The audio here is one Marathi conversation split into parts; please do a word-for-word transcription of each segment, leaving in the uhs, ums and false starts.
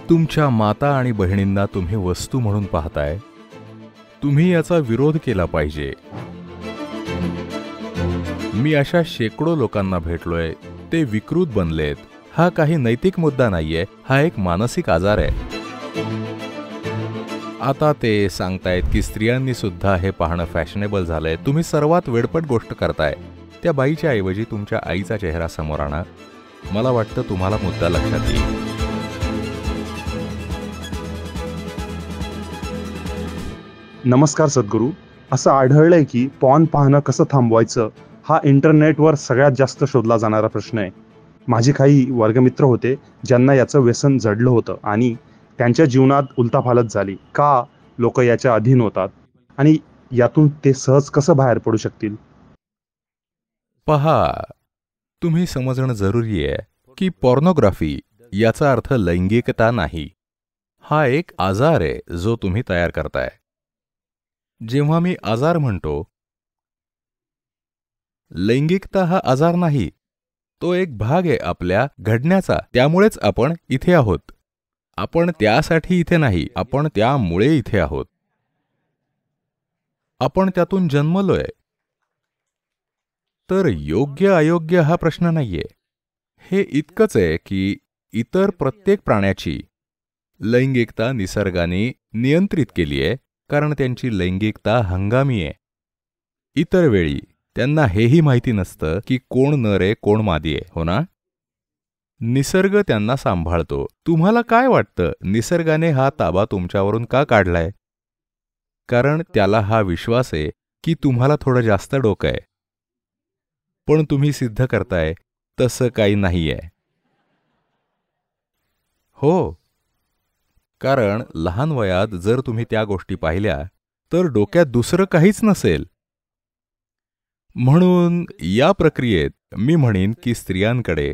तुमच्या माता आणि बहिणींना तुम्ही वस्तू म्हणून पाहताय. तुम्ही याचा विरोध केला पाहिजे. मी अशा शेकडो लोकांना भेटलोय, ते विकृत बनलेत. हा काही नैतिक मुद्दा नाहीये, हा एक मानसिक आजार आहे. आता ते सांगतायत की स्त्रियांनी सुद्धा हे पाहणं फॅशनेबल झालंय. तुम्ही सर्वात वेडपट गोष्ट करताय. त्या बाईच्या ऐवजी तुमच्या आईचा चेहरा समोर आणा. मला वाटतं तुम्हाला मुद्दा लक्षात येईल. नमस्कार सद्गुरू. असं आढळलंय की पॉर्न पाहणं कसं थांबवायचं हा इंटरनेटवर सगळ्यात जास्त शोधला जाणारा प्रश्न आहे. माझे काही वर्गमित्र होते ज्यांना याचं व्यसन जडलं होतं आणि त्यांच्या जीवनात उलथापालथ झाली. का लोक याच्या अधीन होतात आणि यातून ते सहज कसं बाहेर पडू शकतील? पहा, तुम्ही समजणं जरुरी आहे की पॉर्नोग्राफी याचा अर्थ लैंगिकता नाही. हा एक आजार आहे जो तुम्ही तयार करताय. जेव्हा मी आजार म्हणतो, लैंगिकता हा आजार नाही, तो एक भाग आहे आपल्या घडण्याचा. त्यामुळेच आपण इथे आहोत. आपण त्यासाठी इथे नाही, आपण त्यामुळे इथे आहोत. आपण त्यातून जन्मलोय. तर योग्य अयोग्य हा प्रश्न नाहीये. हे इतकंच आहे की इतर प्रत्येक प्राण्याची लैंगिकता निसर्गाने नियंत्रित केली आहे, कारण त्यांची लैंगिकता हंगामी आहे. इतर वेळी त्यांना हेही माहिती नसतं की कोण नर आहे कोण मादी आहे, हो ना? निसर्ग त्यांना सांभाळतो. तुम्हाला काय वाटतं, निसर्गाने हा ताबा तुमच्यावरून का काढलाय? कारण त्याला हा विश्वास आहे की तुम्हाला थोडं जास्त डोकं आहे. पण तुम्ही सिद्ध करताय तसं काही नाहीये. हो, कारण लहान वयात जर तुम्ही त्या गोष्टी पाहिल्या तर डोक्यात दुसरं काहीच नसेल. म्हणून या प्रक्रियेत मी म्हणेन की स्त्रियांकडे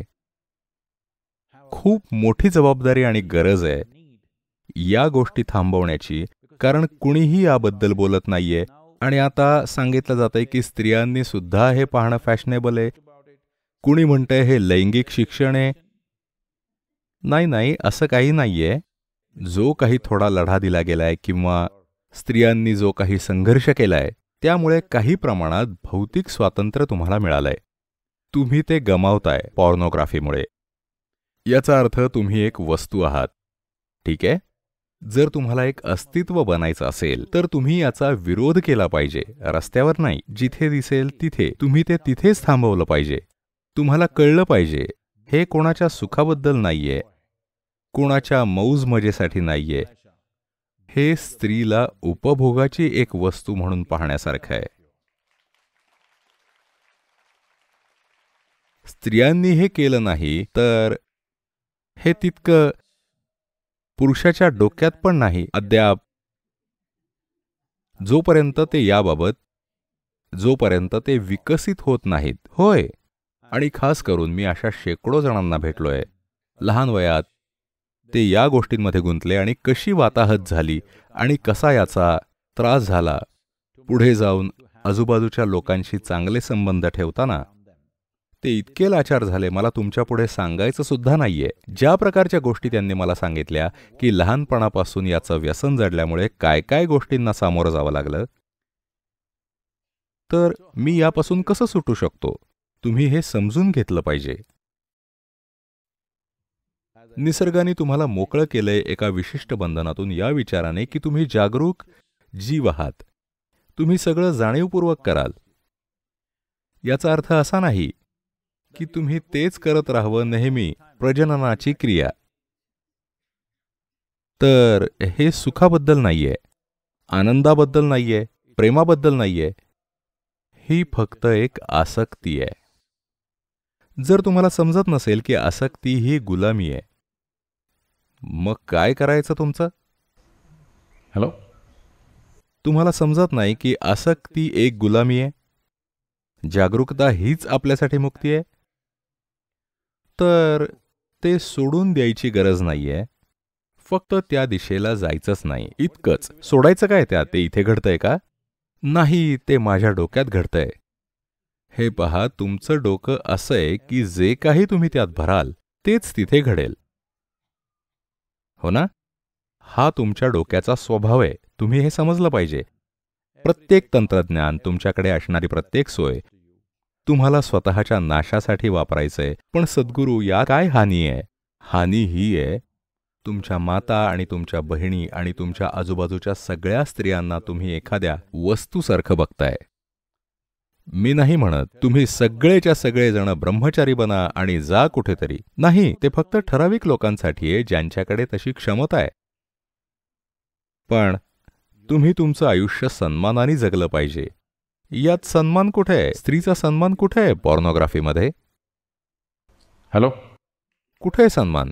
खूप मोठी जबाबदारी आणि गरज आहे या गोष्टी थांबवण्याची, कारण कुणीही याबद्दल बोलत नाहीये. आणि आता सांगितलं जातंय की स्त्रियांनी सुद्धा हे पाहणं फॅशनेबल आहे. कुणी म्हणतंय हे लैंगिक शिक्षण आहे. नाही नाही, असं काही नाहीये. जो काही थोडा लढा दिला गेलाय किंवा स्त्रियांनी जो काही संघर्ष केलाय, त्यामुळे काही प्रमाणात भौतिक स्वातंत्र्य तुम्हाला मिळालंय. तुम्ही ते गमावताय पॉर्नोग्राफीमुळे. याचा अर्थ तुम्ही एक वस्तू आहात. ठीक आहे? जर तुम्हाला एक अस्तित्व बनायचं असेल तर तुम्ही याचा विरोध केला पाहिजे. रस्त्यावर नाही, जिथे दिसेल तिथे. तुम्ही ते तिथेच थांबवलं पाहिजे. तुम्हाला कळलं पाहिजे हे कोणाच्या सुखाबद्दल नाहीये, कोणाच्या मौज मजेसाठी नाहीये. हे स्त्रीला उपभोगाची एक वस्तू म्हणून पाहण्यासारखं आहे. स्त्रियांनी हे केलं नाही तर हे तितकं पुरुषाच्या डोक्यात पण नाही अद्याप, जोपर्यंत ते याबाबत जोपर्यंत ते विकसित होत नाहीत. होय, आणि खास करून मी अशा शेकडो जणांना भेटलोय लहान वयात ते या गोष्टींमध्ये गुंतले आणि कशी वाताहत झाली आणि कसा याचा त्रास झाला. पुढे जाऊन आजूबाजूच्या लोकांशी चांगले संबंध ठेवताना ते इतके लाचार झाले, मला तुमच्यापुढे सांगायचं सुद्धा नाहीये. ज्या प्रकारच्या गोष्टी त्यांनी मला सांगितल्या की लहानपणापासून याचं व्यसन जडल्यामुळे काय काय गोष्टींना सामोरं जावं लागलं. तर मी यापासून कसं सुटू शकतो, तुम्ही हे समजून घेतलं पाहिजे. निसर्गाने तुम्हाला मोकळं केलंय एका विशिष्ट बंधनातून या विचाराने की तुम्ही जागरूक जीव आहात. तुम्ही सगळं जाणीवपूर्वक कराल. याचा अर्थ असा नाही की तुम्ही तेच करत राहावं नेहमी, प्रजननाची क्रिया. तर हे सुखाबद्दल नाहीये, आनंदाबद्दल नाहीये, प्रेमाबद्दल नाहीये. ही फक्त एक आसक्ती आहे. जर तुम्हाला समजत नसेल की आसक्ती ही गुलामी आहे, मग काय करायचं तुमचं? हॅलो, तुम्हाला समजत नाही की आसक्ती एक गुलामी आहे, जागरूकता हीच आपल्यासाठी मुक्ती आहे. तर ते सोडून द्यायची गरज नाहीये, फक्त त्या दिशेला जायचंच नाही, इतकंच. सोडायचं काय त्यात? ते इथे घडतंय का? नाही, ते माझ्या डोक्यात घडतंय. हे पहा, तुमचं डोकं असं आहे की जे काही तुम्ही त्यात भराल तेच तिथे घडेल. हो ना? हा तुमच्या डोक्याचा स्वभाव आहे. तुम्ही हे समजलं पाहिजे. प्रत्येक तंत्रज्ञान, तुमच्याकडे असणारी प्रत्येक सोय तुम्हाला स्वतःच्या नाशासाठी वापरायचंय. पण सद्गुरू, या काय हानी आहे? हानी ही आहे, तुमच्या माता आणि तुमच्या बहिणी आणि तुमच्या आजूबाजूच्या सगळ्या स्त्रियांना तुम्ही एखाद्या वस्तूसारखं बघताय. मी नाही म्हणत तुम्ही सगळेच्या सगळे जण ब्रह्मचारी बना आणि जा कुठेतरी. नाही, ते फक्त ठराविक लोकांसाठी आहे ज्यांच्याकडे तशी क्षमता आहे. पण तुम्ही तुमचं आयुष्य सन्मानाने जगलं पाहिजे. यात सन्मान कुठे आहे? स्त्रीचा सन्मान कुठे आहे पॉर्नोग्राफीमध्ये? हॅलो. कुठे आहे सन्मान?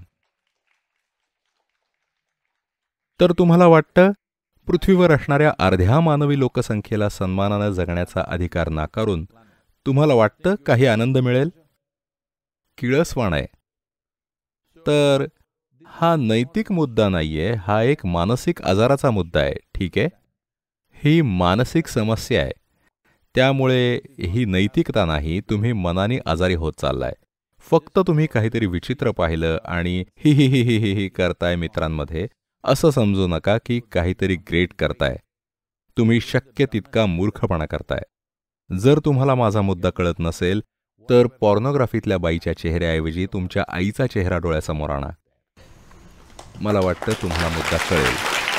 तर तुम्हाला वाटतं पृथ्वीवर असणाऱ्या अर्ध्या मानवी लोकसंख्येला सन्मानानं जगण्याचा अधिकार नाकारून तुम्हाला वाटतं काही आनंद मिळेल? किळसवाण आहे. तर हा नैतिक मुद्दा नाहीये, हा एक मानसिक आजाराचा मुद्दा आहे. ठीक आहे? ही मानसिक समस्या आहे. त्यामुळे ही नैतिकता नाही, तुम्ही मनाने आजारी होत चाललाय. फक्त तुम्ही काहीतरी विचित्र पाहिलं आणि ही ही ही ही ही ही करताय मित्रांमध्ये, असं समजू नका की काहीतरी ग्रेट करताय. तुम्ही शक्य तितका मूर्खपणा करताय. जर तुम्हाला माझा मुद्दा कळत नसेल तर पॉर्नोग्राफीतल्या बाईच्या चेहऱ्याऐवजी तुमच्या आईचा चेहरा डोळ्यासमोर आणा. मला वाटतं तुम्हाला मुद्दा कळेल.